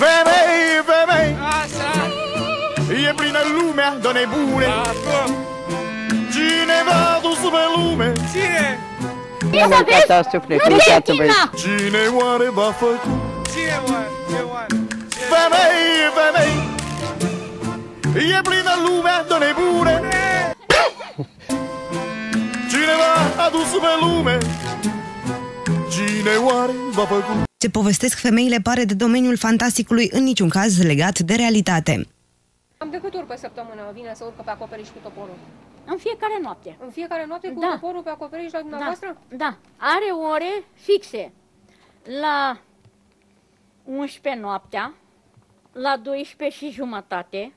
Femei, femei, e plină lumea de nebune. Cine v-a dus pe lume? Cine? Cine oare v-a făcut? Cine oare? Ce oare? Femei, femei, e plină lumea de nebune. Cine v-a adus pe lume? Cine oare v-a făcut? Ce povestesc femeile pare de domeniul fantasticului, în niciun caz legat de realitate. Am de câte ori pe săptămână vine să urcă pe acoperiș cu toporul? În fiecare noapte. În fiecare noapte cu toporul pe acoperiș la dumneavoastră? Da. Are ore fixe. La 11 noaptea, la 12 și jumătate,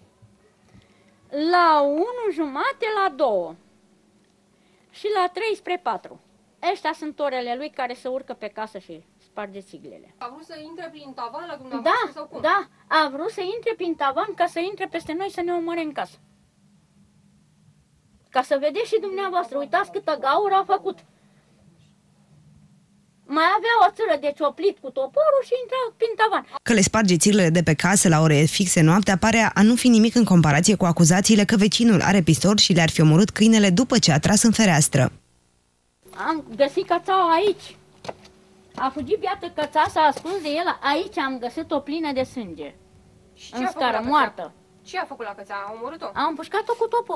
la 1 jumate, la 2 și la 3 spre 4. Ăștia sunt orele lui care se urcă pe casă și sparge țiglele. A vrut să intre prin tavan la dumneavoastră sau cum? Da, a vrut să intre prin tavan ca să intre peste noi să ne omoare în casă. Ca să vedeți și dumneavoastră, uitați câtă gaură a făcut. Mai avea o țără de cioplit cu toporul și intra prin tavan. Că le sparge țiglele de pe casă la ore fixe noaptea pare a nu fi nimic în comparație cu acuzațiile că vecinul are pistol și le-ar fi omorât câinele după ce a tras în fereastră. Am găsit cățaua aici. A fugit biată căța, s-a ascuns de el. Aici am găsit-o plină de sânge. Și în scară, moartă. Ce a făcut la căța? A omorât-o? Am împușcat-o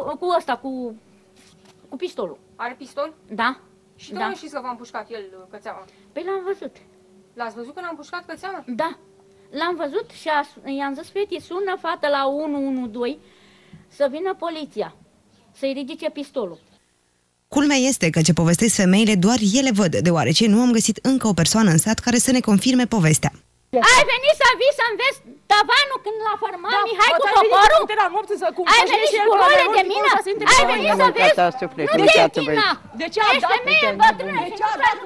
cu pistolul. Are pistol? Da. Și de unde știți că v-a împușcat el cățeaua? Păi l-am văzut. L-ați văzut când a împușcat cățeaua? Da. L-am văzut și i-am zis fetii, sună fată la 112 să vină poliția, să-i ridice pistolul. Culmea este că ce povestesc femeile doar ele văd, deoarece nu am găsit încă o persoană în sat care să ne confirme povestea. Ai venit să vii să înveți tavanul când l-a format Mihai cu toporul? Ai venit și cu role de mină? Ai venit să vezi? Nu te închina! Ești femeie bătrână și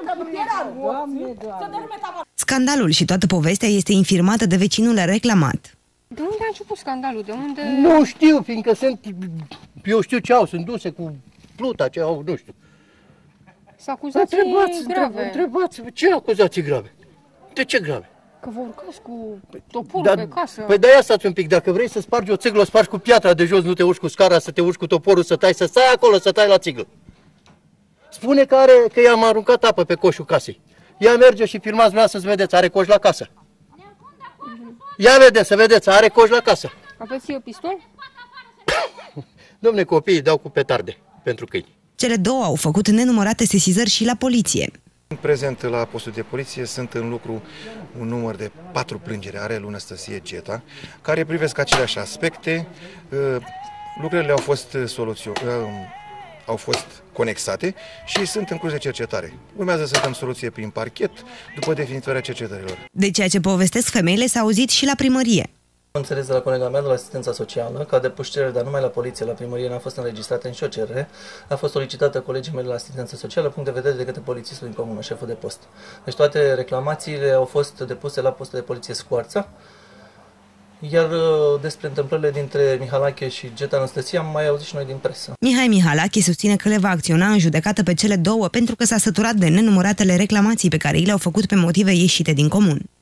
nu. Scandalul și toată povestea este infirmată de vecinul reclamat. De unde a început scandalul? De unde... Nu știu, fiindcă sunt... Eu știu ce au, sunt duse cu pluta, ce au, nu știu. Sunt acuzații grave. Întrebați-vă, ce acuzații grave? De ce grave? Că vă urcați cu toporul pe casă. Păi de-aia stați un pic, dacă vrei să spargi o țiglă, o spargi cu piatra de jos, nu te urci cu scara, să te urci cu toporul, să stai acolo, să tai la țiglă. Spune că i-am aruncat apă pe coșul casei. Ia merge și filmați dumneavoastră să vedeți, are coș la casă. Ia vedeți, să vedeți, are coș la casă. Aveți pistol? Dom'le, copiii dau cu petarde pentru câini. Cele două au făcut nenumărate sesizări și la poliție. În prezent, la postul de poliție, sunt în lucru un număr de 4 plângeri, Arel Anastasie Geta, care privesc aceleași aspecte. Lucrările au fost conexate și sunt în curs de cercetare. Urmează să dăm soluție prin parchet după definitivarea cercetărilor. De ceea ce povestesc femeile s-a auzit și la primărie. Am înțeles de la colega mea de la asistența socială că a depus cerere, dar numai la poliție, la primărie n-a fost înregistrată nicio cerere. A fost solicitată colegii mei de la asistența socială, punct de vedere de către polițistul din comună, șeful de post. Deci toate reclamațiile au fost depuse la postul de poliție Scoarța. Iar despre întâmplările dintre Mihalache și Geta Anastasie am mai auzit și noi din presă. Mihai Mihalache susține că le va acționa în judecată pe cele două pentru că s-a săturat de nenumăratele reclamații pe care i le-au făcut pe motive ieșite din comun.